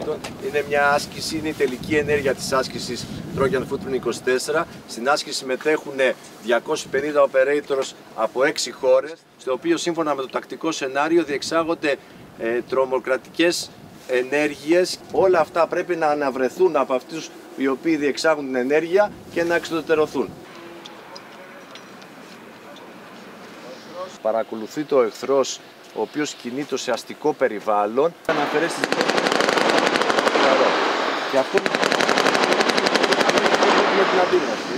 αυτοκινήτων. Είναι μια άσκηση, είναι η τελική ενέργεια της άσκησης Trojan Footprint 24. Στην άσκηση συμμετέχουν 250 operators από 6 χώρες, στο οποίο σύμφωνα με το τακτικό σενάριο διεξάγονται τρομοκρατικές ενέργειες. Όλα αυτά πρέπει να αναβρεθούν από αυτούς οι οποίοι διεξάγουν την ενέργεια και να εξουδετερωθούν. Παρακολουθεί το εχθρός, ο οποίος κινείται σε αστικό περιβάλλον, να αφαιρέσει τις και αυτό με την αντίδραση.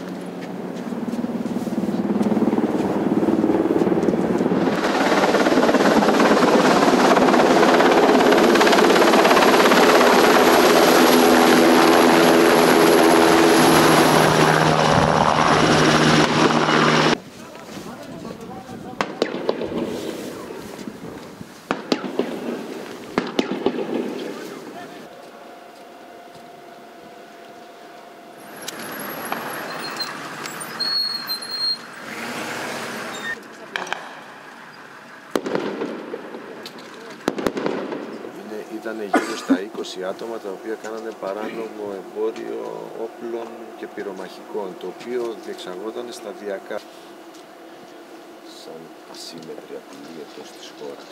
Ήταν γύρω στα 20 άτομα τα οποία κάνανε παράνομο εμπόριο όπλων και πυρομαχικών, το οποίο διεξαγόταν σταδιακά σαν ασύμμετρη απειλή εντός της χώρας.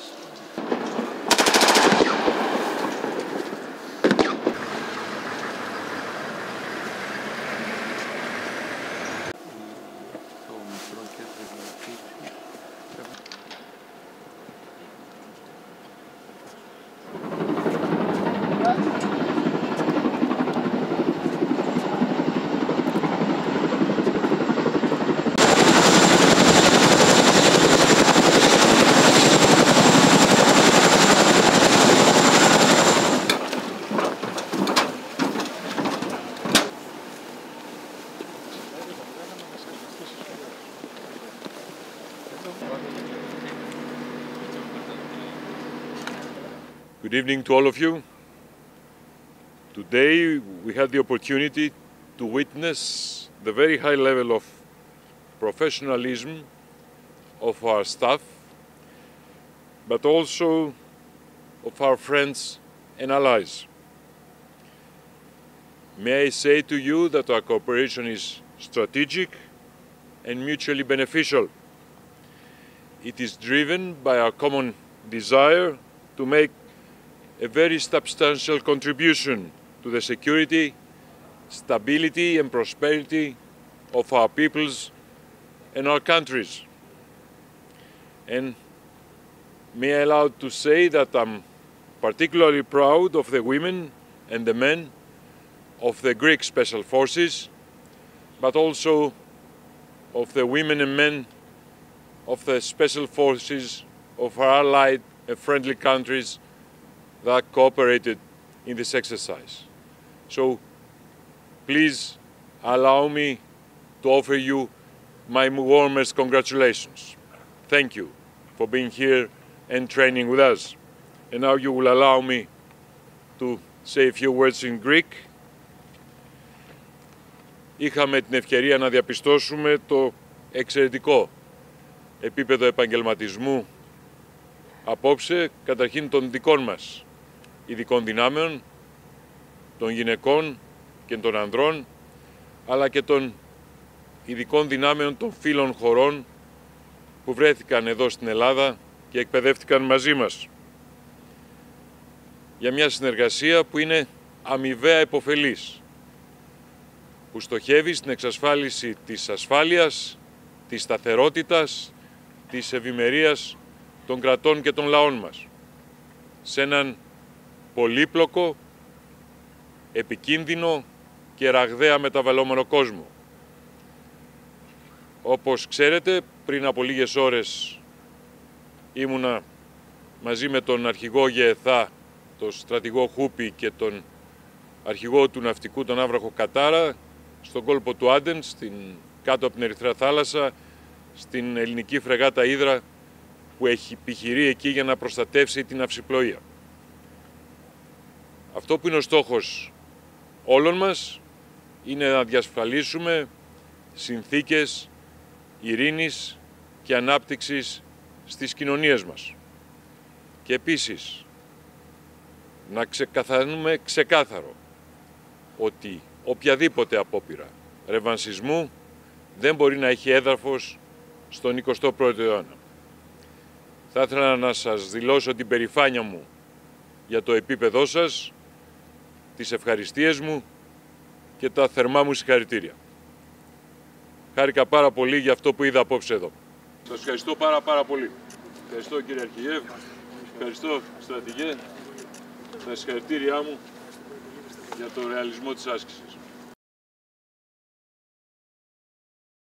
Good evening to all of you. Today we had the opportunity to witness the very high level of professionalism of our staff, but also of our friends and allies. May I say to you that our cooperation is strategic and mutually beneficial. It is driven by our common desire to make a very substantial contribution to the security, stability and prosperity of our peoples and our countries. And may I allow to say that I'm particularly proud of the women and the men of the Greek Special Forces, but also of the women and men of the Special Forces of our allied and friendly countries that cooperated in this exercise. So please allow me to offer you my warmest congratulations. Thank you for being here and training with us. And now you will allow me to say a few words in Greek. Είχαμε την ευκαιρία να διαπιστώσουμε το εξαιρετικό επίπεδο επαγγελματισμού απόψε, καταρχήν των δικών μας ειδικών δυνάμεων, των γυναικών και των ανδρών, αλλά και των ειδικών δυνάμεων των φίλων χωρών που βρέθηκαν εδώ στην Ελλάδα και εκπαιδεύτηκαν μαζί μας. Για μια συνεργασία που είναι αμοιβαία επωφελής, που στοχεύει στην εξασφάλιση της ασφάλειας, της σταθερότητας, της ευημερίας των κρατών και των λαών μας, σε έναν πολύπλοκο, επικίνδυνο και ραγδαία μεταβαλλόμενο κόσμο. Όπως ξέρετε, πριν από λίγες ώρες ήμουνα μαζί με τον αρχηγό ΓΕΘΑ, τον στρατηγό Χούπη και τον αρχηγό του ναυτικού, τον Άβραχο Κατάρα, στον κόλπο του Άντεν, κάτω από την Ερυθρά Θάλασσα, στην ελληνική φρεγάτα Ύδρα, που έχει επιχειρεί εκεί για να προστατεύσει την ναυσιπλοεία. Αυτό που είναι ο στόχος όλων μας είναι να διασφαλίσουμε συνθήκες ειρήνης και ανάπτυξης στις κοινωνίες μας. Και επίσης να ξεκαθαρίσουμε ξεκάθαρο ότι οποιαδήποτε απόπειρα ρεβανσισμού δεν μπορεί να έχει έδαφος στον 21ο αιώνα. Θα ήθελα να σας δηλώσω την περηφάνεια μου για το επίπεδό σας, τις ευχαριστίες μου και τα θερμά μου συγχαρητήρια. Χάρηκα πάρα πολύ για αυτό που είδα απόψε εδώ. Σας ευχαριστώ πάρα πολύ. Ευχαριστώ κύριε Αρχηγέ, ευχαριστώ στρατηγέ, τα συγχαρητήριά μου για το ρεαλισμό της άσκησης.